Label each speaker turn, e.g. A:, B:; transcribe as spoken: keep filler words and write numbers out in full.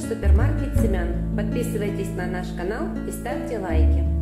A: супермаркет семян. Подписывайтесь на наш канал и ставьте лайки.